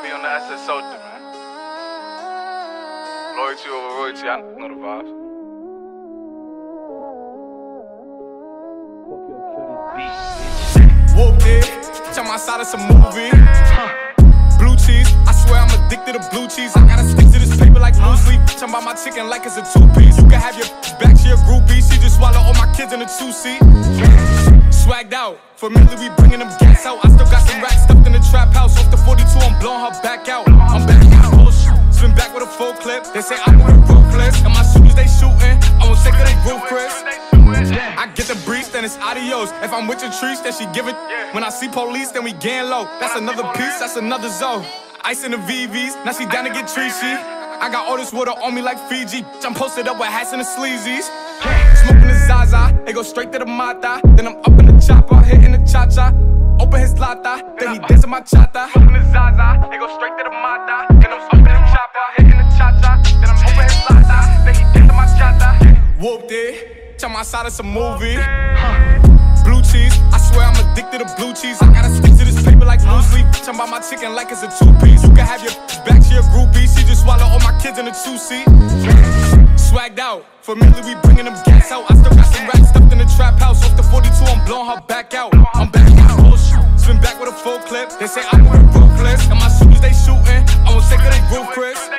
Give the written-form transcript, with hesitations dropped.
be on the SS Soldier, man. Loyalty over royalty, I know the vibes. Whooped it, bitch, I'm outside of some movie. Blue cheese, I swear I'm addicted to blue cheese. I gotta stick to this paper like loose leaf. Bitch, I'm by my chicken like it's a two-piece. You can have your back to your groupie. She just swallow all my kids in a two-seat. Swagged out, familiar, we bringing them gas out. I still got some racks stuffed in the trap house. Off the 42, I'm blowing her back out. I'm back out, bullshit. Spin back with a full clip. They say I'm moving ruthless, and my shooters they shooting. I won't take her, they roof Chris. I get the breeze, then it's adios. If I'm with your trees, then she give it. When I see police, then we gang low. That's another piece, that's another zone. Ice in the VVs, now she down to get treachy. I got all this water on me like Fiji. I'm posted up with hats and the sleazies. Smoking the Zaza, they go straight to the Mata. Then I'm up in the chopper, hitting the cha-cha. Open his lata, then he dancing my chata. Smoking the Zaza, they go straight to the Mata. Then I'm up in the chopper, hitting the cha-cha. Then I'm open his lata, then he dancing my chata. Whooped it. I'm outside of some movie. Blue cheese, I swear I'm addicted to blue cheese. I gotta stick to this paper like loose leaf. Bitch, I'm by my chicken like it's a two-piece. You can have your back to your groupie. She just swallow all my kids in a two-seat. Swagged out, familiar, we bringing them gas out. I still got some racks stuffed in the trap house. Off the 42, I'm blowing her back out. I'm back out, bullshit. Spin back with a full clip. They say I'm moving ruthless, and my shooters they shooting. I won't take her, they roof Chris.